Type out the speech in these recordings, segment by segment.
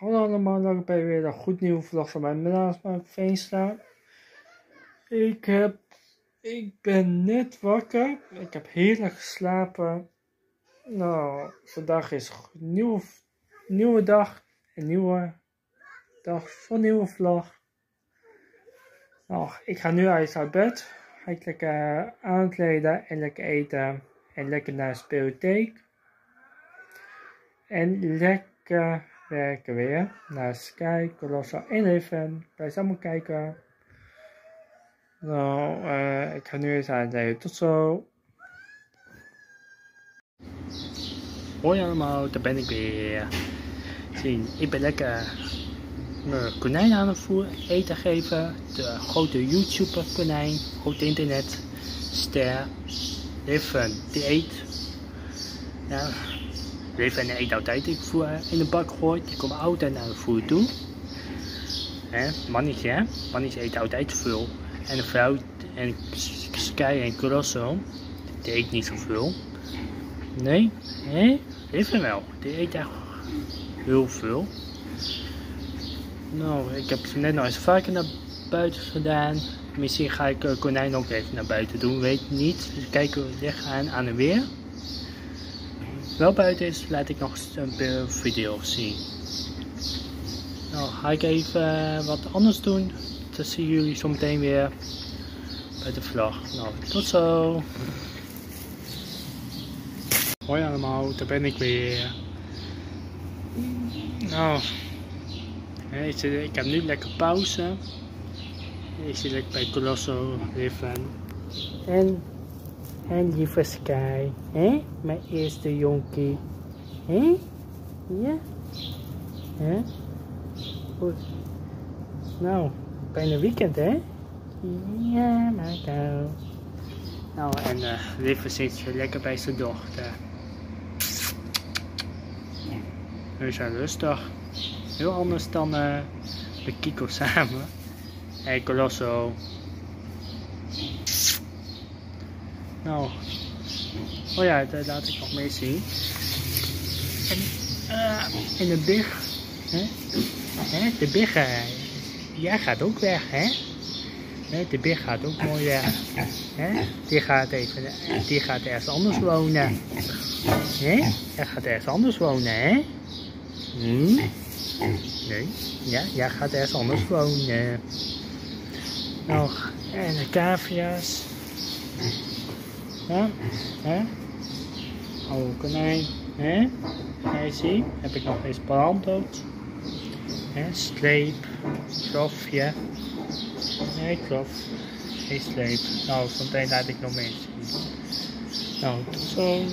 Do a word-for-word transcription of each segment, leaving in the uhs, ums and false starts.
Hallo allemaal, welkom bij weer een goed nieuwe vlog van mij. Mijn naam is Mark Veenstra. Ik heb, ik ben net wakker. Ik heb heerlijk geslapen. Nou, vandaag is een nieuwe, nieuwe dag. Een nieuwe dag voor een nieuwe vlog. Nou, ik ga nu uit uit bed. Ga ik lekker aankleden en lekker eten. En lekker naar de speeltheek. En lekker werken weer. Naar Sky, Colossal en Even. Blijf allemaal kijken. Nou, uh, ik ga nu eens aankleden. Tot zo. Hoi allemaal, daar ben ik weer. Zien, ik ben lekker mijn konijn aan het voeren, eten geven. De grote YouTuber konijn, groot internet, ster, Even, die eet. Ja, Even eet altijd, ik voer in de bak gooit, die komt altijd naar de voer toe. Hè, mannetje, hè? Mannetje eet altijd veel. En de vrouw, en Sky en Colossal, die eet niet zoveel. Nee, hè? Even wel, die eet echt heel veel. Nou, ik heb ze net nog eens vaker naar buiten gedaan. Misschien ga ik uh, konijn ook even naar buiten doen, weet niet. Dus kijken we liggen aan aan het weer. Wel buiten is, laat ik nog een video zien. Nou, ga ik even uh, wat anders doen. Dan zien jullie zo meteen weer bij de vlog. Nou, tot zo. Hoi allemaal, daar ben ik weer. Nou, ik heb nu lekker pauze. Ik zit lekker bij Colossal, Riven. En, en lieve Sky, hè? Mijn eerste jonkie. Hè? Ja? Hè? Goed. Nou, bijna weekend, hè? Ja, maar nou. Nou, en uh, Riven zit lekker bij zijn dochter. We zijn rustig. Heel anders dan uh, de Kiko samen. Hey Colossal. Nou. Oh ja, dat laat ik nog mee zien. En, uh, en de big. Hè? Hè? De big. Uh, jij gaat ook weg, hè? Hè? De big gaat ook mooi weg. Hè? Die gaat even. Die gaat ergens anders wonen. Hè? Hij gaat ergens anders wonen, hè? Hm? Nee, ja, jij gaat ergens anders wonen. Nou, en de cavia's. Ja, hè? Oude konijn, hè? Jij ziet, heb ik nog eens behandeld. Hè, sleep, klofje. Nee, klof. Geen sleep. Nou, zometeen laat ik nog meer zien. Nou, tot zo.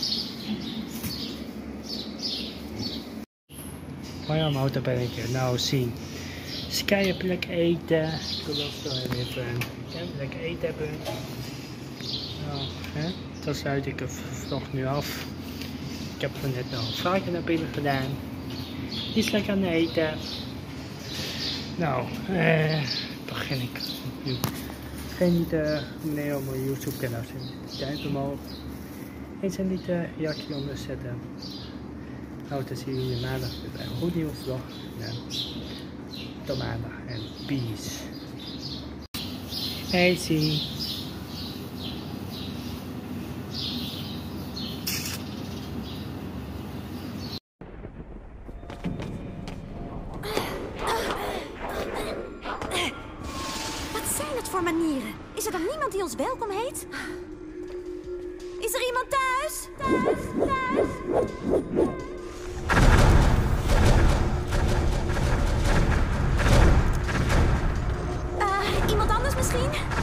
Oh ja, maar daar ben ik er. Nou, zien. Sky heb lekker eten. Ik wil ook wel even lekker eten hebben. Nou, hè. Dan sluit ik de vlog nu af. Ik heb er net nog vaker naar binnen gedaan. Die is lekker aan het eten. Nou, eh, begin ik nu. Vergeet niet uh, nee, op mijn YouTube kanaal te duimpje omhoog. En zijn niet uh, reactie onder zetten. Nou, dan zien jullie maandag weer bij een goed nieuwe vlog. En tot maandag en peace. Hey, zie. Wat zijn het voor manieren? Is er dan niemand die ons welkom heet? Is er iemand thuis? Thuis, thuis. Uh, iemand anders misschien?